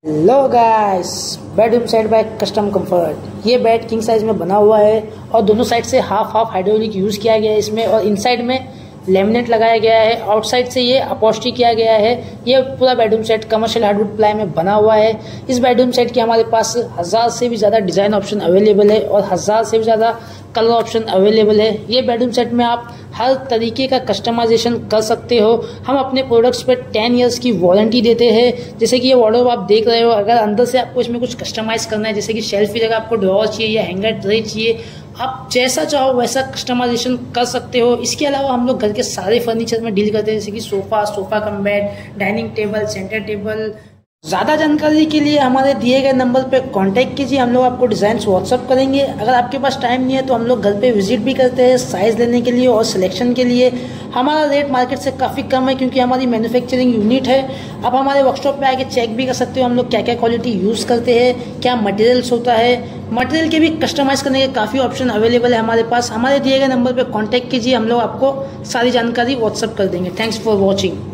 Hello guys, bedroom set by custom comfort. ये bed king size में बना हुआ है और दोनों साइड से हाफ हाइड्रोलिक यूज किया गया है इसमें, और इनसाइड में लेमिनेट लगाया गया है। आउटसाइड से ये अपॉस्ट्री किया गया है। ये पूरा bedroom set commercial hardwood ply में बना हुआ है। इस बेडरूम सेट के हमारे पास 1000 से भी ज़्यादा डिज़ाइन ऑप्शन अवेलेबल है और 1000 से भी ज़्यादा कलर ऑप्शन अवेलेबल है। ये बेडरूम सेट में आप हर तरीके का कस्टमाइजेशन कर सकते हो। हम अपने प्रोडक्ट्स पे 10 इयर्स की वारंटी देते हैं। जैसे कि ये वार्डरोब आप देख रहे हो, अगर अंदर से आपको इसमें कुछ कस्टमाइज करना है, जैसे कि शेल्फ की जगह आपको ड्रॉअर चाहिए या हैंगर ट्रे चाहिए, आप जैसा चाहो वैसा कस्टमाइजेशन कर सकते हो। इसके अलावा हम लोग घर के सारे फर्नीचर में डील करते हैं, जैसे कि sofa cum bed, dining table, centre table. ज़्यादा जानकारी के लिए हमारे दिए गए नंबर पे कांटेक्ट कीजिए। हम लोग आपको डिज़ाइंस व्हाट्सअप करेंगे। अगर आपके पास टाइम नहीं है तो हम लोग घर पे विजिट भी करते हैं साइज़ लेने के लिए और सिलेक्शन के लिए। हमारा रेट मार्केट से काफ़ी कम है क्योंकि हमारी मैन्युफैक्चरिंग यूनिट है। आप हमारे वर्कशॉप पे आके चेक भी कर सकते हो हम लोग क्या क्या क्वालिटी यूज़ करते हैं, क्या मटेरियल्स होता है। मटेरियल के भी कस्टमाइज करने के काफ़ी ऑप्शन अवेलेबल है हमारे पास। हमारे दिए गए नंबर पर कॉन्टैक्ट कीजिए, हम लोग आपको सारी जानकारी व्हाट्सअप कर देंगे। Thanks for watching.